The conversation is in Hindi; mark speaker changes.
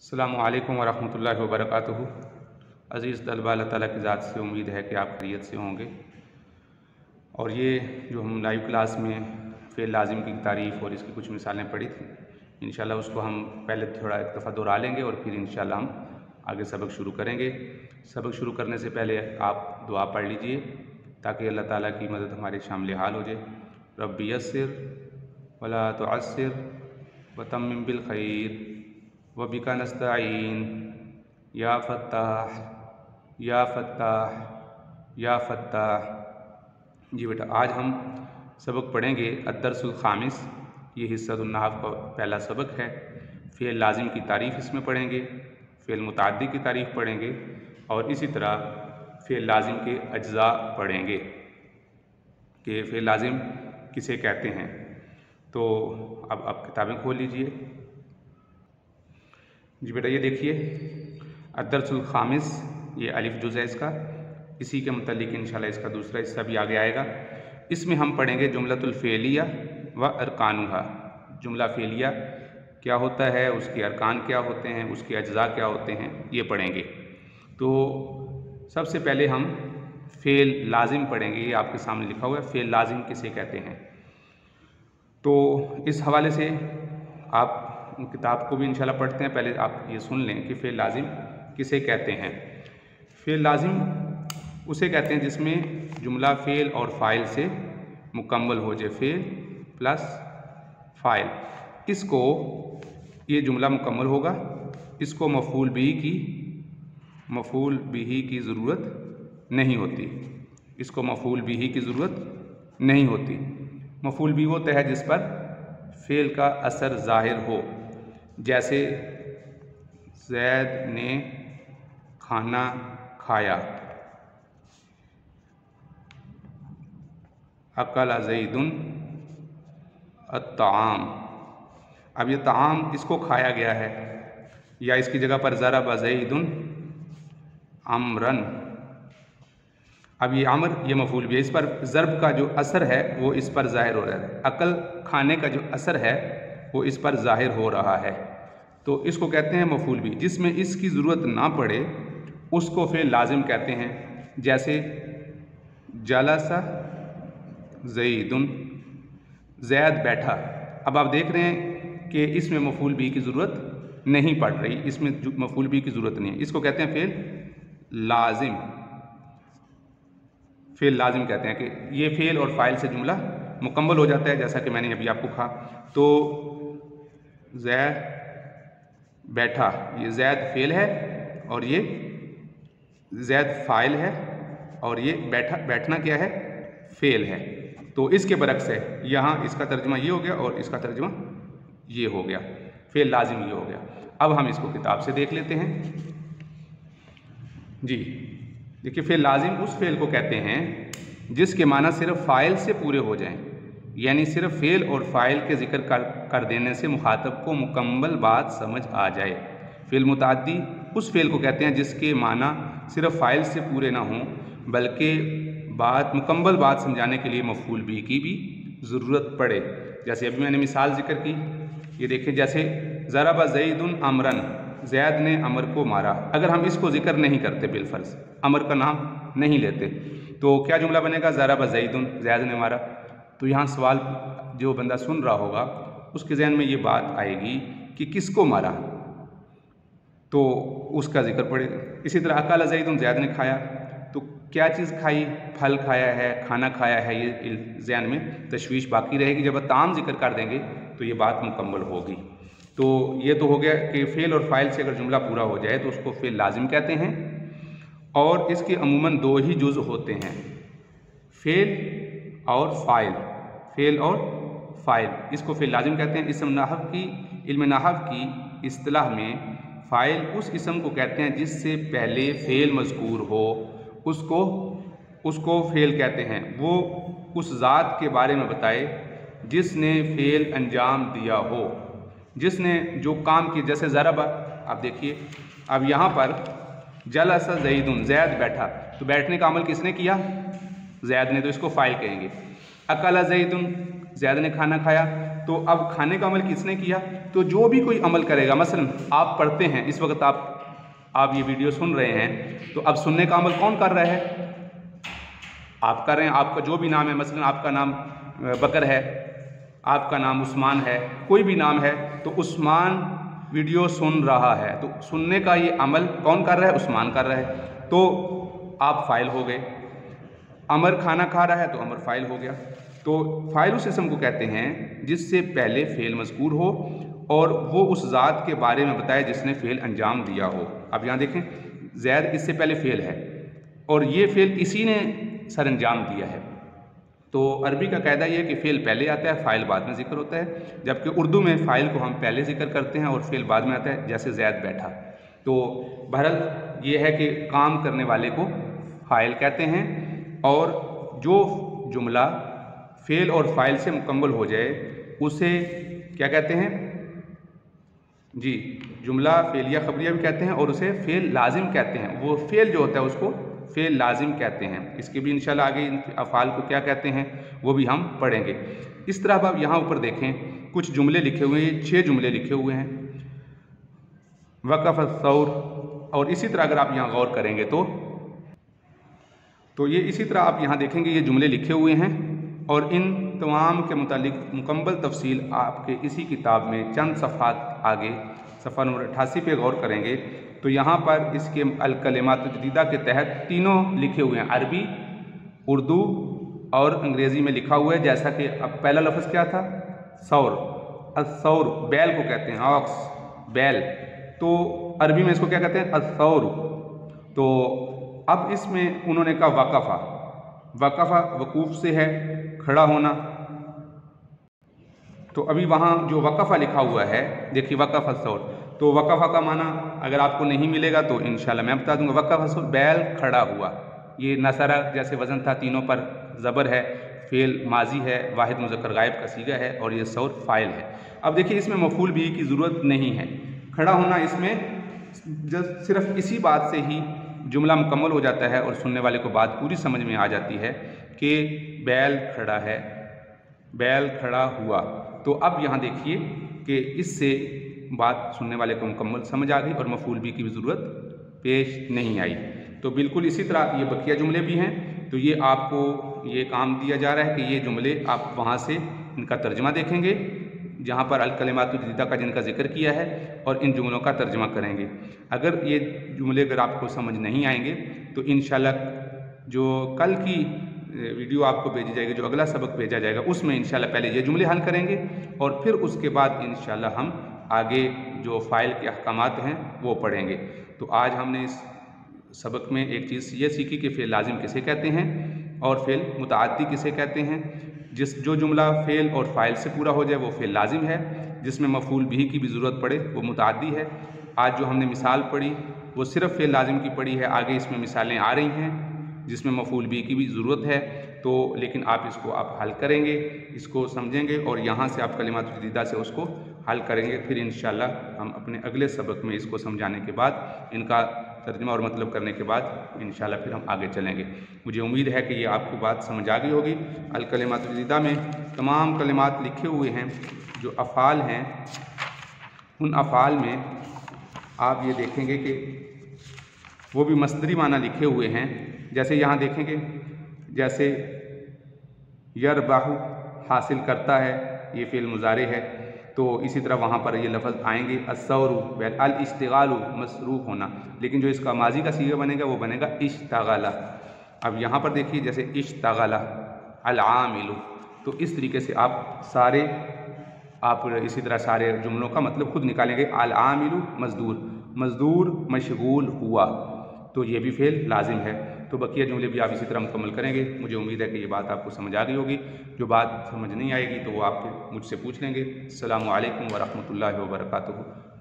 Speaker 1: अस्सलामु अलैकुम वरहमतुल्लाहि वबरकातुहू। अज़ीज़ तलबा, अल्लाह ताला की ज़ात से उम्मीद है कि आप खैरियत से होंगे। और ये जो हम लाइव क्लास में फ़ेल लाज़िम की तारीफ़ और इसकी कुछ मिसालें पढ़ी थी, इंशाल्लाह उसको हम पहले थोड़ा एक दफ़ा दोहरा लेंगे और फिर इंशाल्लाह हम आगे सबक शुरू करेंगे। सबक शुरू करने से पहले आप दुआ पढ़ लीजिए ताकि अल्लाह ताला की मदद हमारे शामिल हाल हो जाए। रब्बी यस्सिर वला तुअस्सिर वतम्मिम बिल खैर वबिका नस्तईन या फ़त्ताह या फ़त्ताह या फ़त्ताह। जी बेटा, आज हम सबक पढ़ेंगे अद्दर्सुल ख़ामिस। ये हिस्सतुन नहव का पहला सबक है। फ़ेल लाज़िम की तारीफ़ इसमें पढ़ेंगे, फ़ेल मुतअद्दी की तारीफ़ पढ़ेंगे और इसी तरह फ़ेल लाज़िम के अज्ज़ा पढ़ेंगे कि फ़ेल लाज़िम किसे कहते हैं। तो अब आप किताबें खोल लीजिए। जी बेटा, ये देखिए अद्दर्सुल ख़ामिस, ये अलिफ जुज़ है इसका। इसी के मुतल्लिक़ इंशाल्लाह इसका दूसरा हिस्सा भी आगे आएगा। इसमें हम पढ़ेंगे जुमलतुल फ़ेलिया व अरकानुहा। जुमला फ़ेलिया क्या होता है, उसके अरकान क्या होते हैं, उसके अज्ज़ा क्या होते हैं, ये पढ़ेंगे। तो सबसे पहले हम फ़ेल लाज़िम पढ़ेंगे। ये आपके सामने लिखा हुआ है, फ़ेल लाज़िम किसे कहते हैं। तो इस हवाले से आप किताब को भी इंशाल्लाह पढ़ते हैं। पहले आप ये सुन लें कि फ़ेल लाज़िम किसे कहते हैं। फ़ेल लाज़िम उसे कहते हैं जिसमें जुमला फ़ेल और फ़ाइल से मुकम्मल हो जाए। फ़ेल प्लस फ़ाइल, इसको ये जुमला मुकम्मल होगा। इसको मफ़ूल बिही की ज़रूरत नहीं होती। इसको मफ़ूल बिही की ज़रूरत नहीं होती। मफ़ूल बिही होता है जिस पर फ़ेल का असर ज़ाहिर हो, जैसे ज़ैद ने खाना खाया, अकल ज़ैदुन अत्ताम। अब ये ताम इसको खाया गया है, या इसकी जगह पर ज़रब ज़ैदुन अमरन। अब ये अमर ये मफ़ूल भी है, इस पर ज़र्ब का जो असर है वो इस पर ज़ाहिर हो रहा है। अकल खाने का जो असर है वो इस पर ज़ाहिर हो रहा है। तो इसको कहते हैं मफ़ूल भी। जिसमें इसकी ज़रूरत ना पड़े उसको फ़ेल लाज़िम कहते हैं। जैसे जलसा ज़ैदुन, ज़ैद बैठा। अब आप देख रहे हैं कि इसमें मफ़ूल भी की ज़रूरत नहीं पड़ रही, इसमें मफ़ूल भी की ज़रूरत नहीं है। इसको कहते हैं फ़ेल लाज़िम। फ़ेल लाज़िम कहते हैं कि ये फ़ेल और फ़ाइल से जुमला मुकम्मल हो जाता है, जैसा कि मैंने अभी आपको कहा। तो ज़ैद बैठा, ये ज़ैद फ़ेल है और ये ज़ैद फ़ाइल है और ये बैठना क्या है, फ़ेल है। तो इसके बरक्स है, यहाँ इसका तर्जुमा ये हो गया और इसका तर्जुमा ये हो गया। फ़ेल लाज़िम ये हो गया। अब हम इसको किताब से देख लेते हैं। जी देखिए, फ़ेल लाज़िम उस फ़ेल को कहते हैं जिसके माना सिर्फ फ़ाइल से पूरे हो जाएं, यानी सिर्फ फ़ेल और फ़ाइल के ज़िक्र कर देने से मुखातब को मुकम्मल बात समझ आ जाए। फ़ेल मुतअद्दी उस फ़ेल को कहते हैं जिसके माना सिर्फ फ़ाइल से पूरे ना हों, बल्कि मुकम्मल बात समझाने के लिए मफ़ूल बिही की भी ज़रूरत पड़े। जैसे अभी मैंने मिसाल ज़िक्र की, ये देखें, जैसे ज़रब ज़ैदुन अमरन, ज़ैद ने अमर को मारा। अगर हम इसको ज़िक्र नहीं करते, बिलफ़र्ज़ अमर का नाम नहीं लेते, तो क्या जुमला बनेगा, ज़रब ज़ैदुन, ज़ैद ने मारा। तो यहाँ सवाल जो बंदा सुन रहा होगा उसके ज़हन में ये बात आएगी कि किसको मारा, तो उसका ज़िक्र पड़ेगा। इसी तरह अकल ज़ैदुन, ज़ैद ने खाया, तो क्या चीज़ खाई, फल खाया है, खाना खाया है, ये ज़हन में तशवीश बाकी रहेगी। जब ताम ज़िक्र कर देंगे तो ये बात मुकम्मल होगी। तो ये तो हो गया कि फ़ेल और फ़ाइल से अगर जुमला पूरा हो जाए तो उसको फ़ेल लाज़िम कहते हैं। और इसके अमूमन दो ही जुज़ होते हैं, फ़ेल और फ़ाइल। फ़ेल और फ़ाइल, इसको फ़ेल लाज़िम कहते हैं। इल्म नहव की इस्तिलाह में फ़ाइल उस इसम को कहते हैं जिससे पहले फ़ेल मज़कूर हो, उसको फ़ेल कहते हैं। वो उस ज़ात के बारे में बताए जिसने फ़ेल अंजाम दिया हो, जिसने जो काम किया। जैसे ज़रब, आप देखिए, अब यहाँ पर जलसा ज़ैदुन, ज़ैद बैठा, तो बैठने का अमल किसने किया, ज़ैद ने, तो इसको फ़ाइल कहेंगे। अकल ज़ैदुन, ज़ैद ने खाना खाया, तो अब खाने का अमल किसने किया? तो जो भी कोई अमल करेगा, मसलन आप पढ़ते हैं, इस वक्त आप ये वीडियो सुन रहे हैं, तो अब सुनने का अमल कौन कर रहा है? आप कर रहे हैं। आपका जो भी नाम है, मसलन आपका नाम बकर है, आपका नाम उस्मान है, कोई भी नाम है, तो उस्मान वीडियो सुन रहा है, तो सुनने का ये अमल कौन कर रहा है? उस्मान कर रहा है, तो आप फ़ाइल हो गए। अमर खाना खा रहा है तो अमर फ़ाइल हो गया। तो फ़ाइल उस इसम को कहते हैं जिससे पहले फ़ेल मज़कूर हो और वो उस ज़ात के बारे में बताए जिसने फ़ेल अंजाम दिया हो। अब यहाँ देखें, ज़ैद इससे पहले फ़ेल है और ये फ़ेल इसी ने सर अंजाम दिया है। तो अरबी का कायदा ये है कि फ़ेल पहले आता है, फ़ाइल बाद में ज़िक्र होता है, जबकि उर्दू में फ़ाइल को हम पहले ज़िक्र करते हैं और फ़ेल बाद में आता है, जैसे ज़ैद बैठा। तो बहरहाल ये है कि काम करने वाले को फ़ाइल कहते हैं और जो जुमला फ़ेल और फ़ाइल से मुकम्मल हो जाए उसे क्या कहते हैं? जी, जुमला फ़ेलिया ख़बरिया भी कहते हैं और उसे फ़ेल लाजिम कहते हैं। वो फ़ेल जो होता है उसको फ़ेल लाजिम कहते हैं। इसके भी इंशाल्लाह आगे इन अफ़ाल को क्या कहते हैं वो भी हम पढ़ेंगे। इस तरह अब आप यहाँ ऊपर देखें, कुछ जुमले लिखे हुए हैं, 6 जुमले लिखे हुए हैं। वक़फ़ अस्सौर, और इसी तरह अगर आप यहाँ गौर करेंगे तो ये इसी तरह आप यहाँ देखेंगे ये जुमले लिखे हुए हैं और इन तमाम के मुतालिक मुकम्मल तफसील आपके इसी किताब में चंद सफ़हात आगे सफ़ा नंबर 88 पे गौर करेंगे तो यहाँ पर इसके अल-कलिमात जदीदा के तहत तीनों लिखे हुए हैं, अरबी, उर्दू और अंग्रेज़ी में लिखा हुआ है। जैसा कि अब पहला लफ्ज़ क्या था? सौर। अस्सौर बैल को कहते हैं, ऑक्स, बैल, तो अरबी में इसको क्या कहते हैं? अस्सौर। तो अब इसमें उन्होंने कहा वक़फ़ा। वक़फ़ा वकूफ़ से है, खड़ा होना। तो अभी वहाँ जो वक़फ़ा लिखा हुआ है, देखिए वक़फ़ अस्सौर, तो वक़फ़ा का माना अगर आपको नहीं मिलेगा तो इंशाल्लाह मैं बता दूंगा। वक़फ़ अस्सौर बैल खड़ा हुआ, ये नसरा जैसे वज़न था, तीनों पर ज़बर है, फ़ेल माजी है, वाहिद मुज़क्कर गायब का सीगा है और ये सौर फ़ाइल है। अब देखिए इसमें मफ़ूल भी की ज़रूरत नहीं है। खड़ा होना इसमें सिर्फ इसी बात से ही जुमला मुकम्मल हो जाता है और सुनने वाले को बात पूरी समझ में आ जाती है कि बैल खड़ा है, बैल खड़ा हुआ। तो अब यहाँ देखिए कि इससे बात सुनने वाले को मुकम्मल समझ आ गई और मफ़ूल भी की भी ज़रूरत पेश नहीं आई। तो बिल्कुल इसी तरह ये बकिया जुमले भी हैं। तो ये आपको ये काम दिया जा रहा है कि ये जुमले आप वहाँ से इनका तर्जमा देखेंगे जहाँ पर अल-कलिमातुल जदीदा का जिनका जिक्र किया है और इन जुमलों का तर्जमा करेंगे। अगर ये जुमले अगर आपको समझ नहीं आएंगे तो इंशाल्लाह जो कल की वीडियो आपको भेजी जाएगी, जो अगला सबक भेजा जाएगा, उसमें इंशाल्लाह पहले ये जुमले हल करेंगे और फिर उसके बाद इंशाल्लाह हम आगे जो फ़ाइल के अहकामात हैं वो पढ़ेंगे। तो आज हमने इस सबक में एक चीज़ ये सीखी कि फ़ेल लाजिम किसे कहते हैं और फ़ेल मुतअद्दी किसे कहते हैं। जो जुमला फ़ेल और फ़ाइल से पूरा हो जाए वो फ़ेल लाजिम है, जिसमें मफ़ूल बिही की भी ज़रूरत पड़े वो मुतअद्दी है। आज जो हमने मिसाल पढ़ी वो सिर्फ़ फ़ेल लाजिम की पढ़ी है, आगे इसमें मिसालें आ रही हैं जिसमें मफ़ूल बिही की भी ज़रूरत है। तो लेकिन आप इसको आप हल करेंगे, इसको समझेंगे और यहाँ से आप कलिमात जदीदा से उसको हल करेंगे। फिर इंशाल्लाह हम अपने अगले सबक में इसको समझाने के बाद, इनका तर्जुमा और मतलब करने के बाद इंशाल्लाह फिर हम आगे चलेंगे। मुझे उम्मीद है कि ये आपको बात समझ आ गई होगी। अल-कलिमात जदीदा में तमाम कलिमात लिखे हुए हैं, जो अफ़ाल हैं उन अफ़ाल में आप ये देखेंगे कि वो भी मस्दरी माना लिखे हुए हैं। जैसे यहाँ देखेंगे, जैसे यरबाहु हासिल करता है, ये फ़ेल मुज़ारे है, तो इसी तरह वहाँ पर ये लफ्ज़ आएंगे अस्सौरु बैल, अल इश्तिगालु मसरूफ़ होना, लेकिन जो इसका माजी का सीगा बनेगा वो बनेगा इश्तगला। अब यहाँ पर देखिए जैसे इश्तगला अल आमिलु, तो इस तरीके से आप इसी तरह सारे जुमलों का मतलब खुद निकालेंगे। अल आमिलु मज़दूर, मज़दूर मशगूल हुआ, तो ये भी फ़ेल लाजिम है। तो बकिया जुमले भी आप इसी तरह मुकम्मल करेंगे। मुझे उम्मीद है कि ये बात आपको समझ आ गई होगी। जो बात समझ नहीं आएगी तो वो आप मुझसे पूछ लेंगे। अस्सलामु अलैकुम व रहमतुल्लाहि व बरकातुहू।